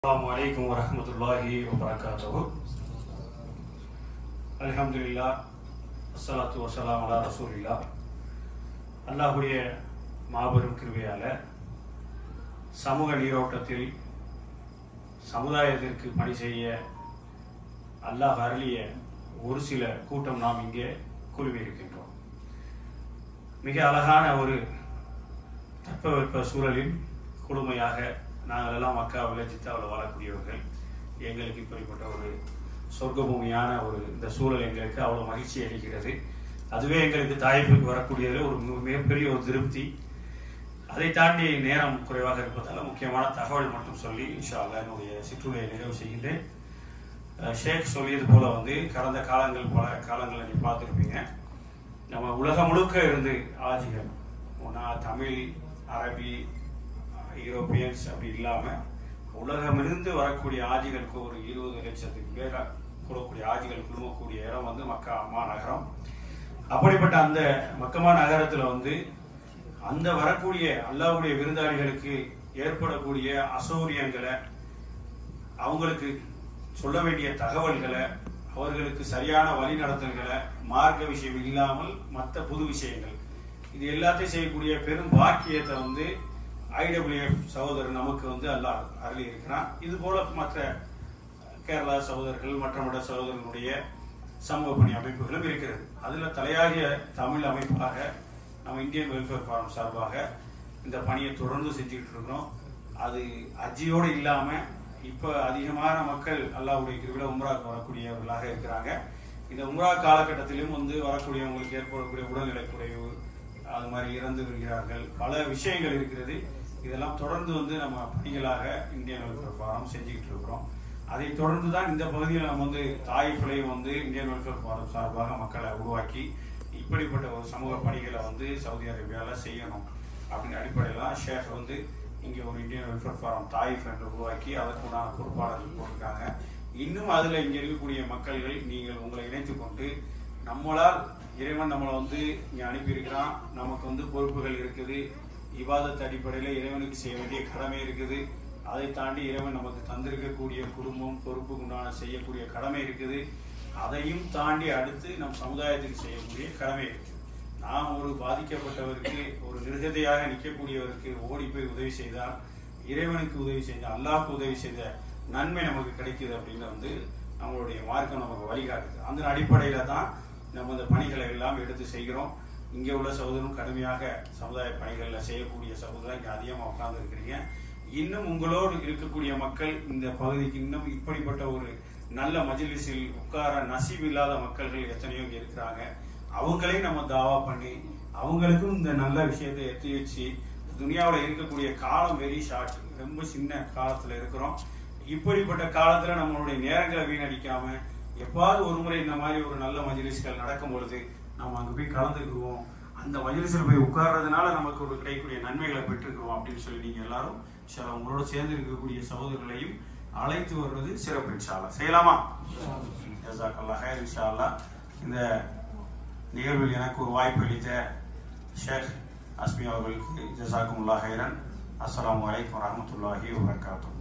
Assalamualaikum warahmatullahi wabarakatuh. Alhamdulillah, assalatu wassalamu ala rasulillah. அல்லாஹ்வுடைய மாபெரும் கிருபையால சமூக நீரோட்டத்தில் சமுதாயத்திற்கு பணி செய்ய அல்லாஹ் அருளிய ஒரு சில கூட்டம் நாம் இங்கே குழுமியிருக்கின்றோம். மிக அழகான ஒரு தட்பவெப்ப சூழலில் குழுமையாக நாங்கள் எல்லாம் மக்காவில் ஜித்தாவில் வாழக்கூடியவர்கள். எங்களுக்கு இப்படிப்பட்ட ஒரு சொர்க்க பூமியான இந்த சூழல் எங்களுக்கு அவ்வளோ மகிழ்ச்சி அளிக்கிறது. அதுவே எங்களுக்கு தாய்ப்புக்கு வரக்கூடியதில் ஒரு மிகப்பெரிய ஒரு திருப்தி. அதை தாண்டி நேரம் குறைவாக இருப்பதால் முக்கியமான தகவல் மட்டும் சொல்லி இன்ஷா அல்லாஹ் என்னுடைய சிற்றுரையை நிறைவு செய்கின்றேன். ஷேக் சொல்லியது போல கடந்த காலங்கள் பல காலங்களை நீ பார்த்துருப்பீங்க. நம்ம உலகம் முழுக்க இருந்து ஆஜிகள் தமிழ், அரபி, யூரோப்பியன்ஸ் அப்படி இல்லாமல் உலகமிருந்து வரக்கூடிய ஆஜிகளுக்கு ஒரு 20 லட்சத்துக்கு பேர் கூடக்கூடிய ஆஜிகள் குழுமக்கூடிய இடம் மக்கா நகரம். அப்படிப்பட்ட அந்த மக்கமா நகரத்தில் அந்த வரக்கூடிய அல்லாஹ்வுடைய விருந்தாளிகளுக்கு ஏற்படக்கூடிய அசௌரியங்களை, அவங்களுக்கு சொல்ல வேண்டிய தகவல்களை, அவர்களுக்கு சரியான வழிநடத்தல்களை, மார்க்க விஷயம் இல்லாமல் மற்ற புது விஷயங்கள், இது எல்லாத்தையும் செய்யக்கூடிய பெரும் பாக்கியத்தை IWF சகோதரர் நமக்கு அல்லாஹ் அருளி இருக்கிறான். இது போல மற்ற கேரளா சகோதரர்கள், மற்ற சகோதரர்களுடைய சமூக பணி அமைப்புகளும் இருக்கிறது. அதில் தலையாகிய தமிழ் அமைப்பாக நம்ம இந்தியன் வெல்ஃபேர் ஃபாரம் சார்பாக இந்த பணியை தொடர்ந்து செஞ்சுக்கிட்டு இருக்கிறோம். அது அஜியோடு இல்லாமல் இப்போ அதிகமான மக்கள் அல்லாஹ்வுடைய கிருபையில உம்ராக்கு வரக்கூடியவர்களாக இருக்கிறாங்க. இந்த உம்ரா காலகட்டத்திலும் வரக்கூடியவங்களுக்கு ஏற்படக்கூடிய உடல்நிலை குறைவு, அது மாதிரி இறந்து வருகிறார்கள், பல விஷயங்கள் இருக்கிறது. இதெல்லாம் தொடர்ந்து நம்ம பணிகளாக இந்தியன் வெல்ஃபேர் ஃபாரம் செஞ்சுக்கிட்டு இருக்கிறோம். அதை தொடர்ந்து தான் இந்த பகுதியில் நம்ம தாயிஃப்லையும் இந்தியன் வெல்ஃபேர் ஃபாரம் சார்பாக மக்களை உருவாக்கி இப்படிப்பட்ட ஒரு சமூக பணிகளை சவுதி அரேபியாவில் செய்யணும் அப்படின்னு அடிப்படையில் ஷேக் இங்கே ஒரு இந்தியன் வெல்ஃபேர் ஃபாரம் தாயிஃப் என்று உருவாக்கி அதற்குண்டான பொறுப்பாளர்கள் போட்டிருக்காங்க. இன்னும் அதில் இங்கே இருக்கக்கூடிய மக்கள்கள் நீங்கள் உங்களை இணைத்து கொண்டு நம்மளால் இறைவன் நம்மளை இங்கே அனுப்பியிருக்கிறான், நமக்கு பொறுப்புகள் இருக்குது, இபாதத் அடிப்படையில் இறைவனுக்கு செய்ய வேண்டிய கடமை இருக்குது, அதை தாண்டி இறைவன் நமக்கு தந்திருக்கக்கூடிய குடும்பம் பொறுப்புக்கு உண்டான செய்யக்கூடிய கடமை இருக்குது, அதையும் தாண்டி அடுத்து நம் சமுதாயத்துக்கு செய்யக்கூடிய கடமை இருக்குது. நாம் ஒரு பாதிக்கப்பட்டவருக்கு, ஒரு நிர்கதையாக நிற்கக்கூடியவருக்கு ஓடி போய் உதவி செய்தால், இறைவனுக்கு உதவி செய்த, அல்லாஹ்க்கு உதவி செய்த நன்மை நமக்கு கிடைக்குது அப்படின்னு நம்மளுடைய மார்க்கம் நமக்கு வழிகாட்டுது. அந்த அடிப்படையில தான் நம்ம இந்த பணிகளை எல்லாம் எடுத்து செய்கிறோம். இங்கே உள்ள சகோதரரும் கடுமையாக சமுதாய பணிகளில் செய்யக்கூடிய சகோதரர் இங்கே அதிகமாக உட்கார்ந்து இருக்கிறீங்க. இன்னும் உங்களோடு இருக்கக்கூடிய மக்கள் இந்த பகுதிக்கு இன்னும் இப்படிப்பட்ட ஒரு நல்ல மஜ்லிஸில் உட்கார நசீப் இல்லாத மக்கள்கள் எத்தனையோ இங்கே இருக்கிறாங்க. அவங்களையும் நம்ம தாவா பண்ணி அவங்களுக்கும் இந்த நல்ல விஷயத்தை எத்தி வச்சு, துனியாவில் இருக்கக்கூடிய காலம் வெரி ஷார்ட், ரொம்ப சின்ன காலத்தில் இருக்கிறோம். இப்படிப்பட்ட காலத்தில் நம்மளுடைய நேரங்களை வீணடிக்காம எப்பாவது ஒரு முறை இந்த மாதிரி ஒரு நல்ல மஜ்லிஸ்கள் நடக்கும் பொழுது நம்ம அங்கே போய் கலந்துக்குவோம். அந்த மஜ்லிஸில் போய் உட்கார்றதுனால நமக்கு ஒரு கிடைக்கக்கூடிய நன்மைகளை பெற்றுக்குவோம் அப்படின்னு சொல்லி நீங்கள் எல்லாரும் உங்களோட சேர்ந்து இருக்கக்கூடிய சகோதரர்களையும் அழைத்து வருவது சிறப்பு. இன்ஷா அல்லாஹ் செய்யலாமா? ஜஸாக்கல்லாஹ் ஹைர். இன்ஷா அல்லாஹ் இந்த நிகழ்வில் எனக்கு ஒரு வாய்ப்பு அளித்த ஷேக் அஸ்மி அவர்களுக்கு ஜஸாக்குமுல்லாஹ் ஹைரன். அஸ்ஸலாமு அலைக்கும் வரஹ்மத்துல்லாஹி வபரகாத்துஹு.